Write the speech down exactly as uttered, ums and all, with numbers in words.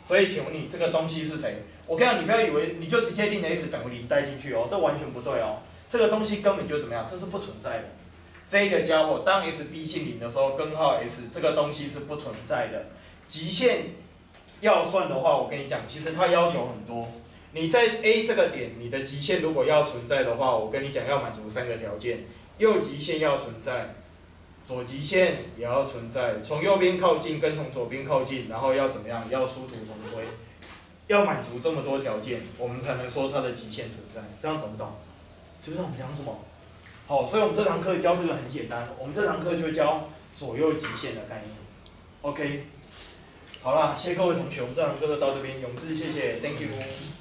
所以请问你这个东西是谁？我跟你讲，你不要以为你就直接令 s 等于零带进去哦，这完全不对哦。这个东西根本就怎么样？这是不存在的。这个家伙当 s 逼近零的时候，根号 s 这个东西是不存在的。极限要算的话，我跟你讲，其实它要求很多。你在 A 这个点，你的极限如果要存在的话，我跟你讲要满足三个条件：右极限要存在，左极限也要存在，从右边靠近跟从左边靠近，然后要怎么样？要殊途同归。要满足这么多条件，我们才能说它的极限存在。这样懂不懂？知不知道我们讲什么？好，所以我们这堂课教这个很简单，我们这堂课就教左右极限的概念。OK， 好啦，谢谢各位同学，我们这堂课就到这边，永志谢谢 ，Thank you。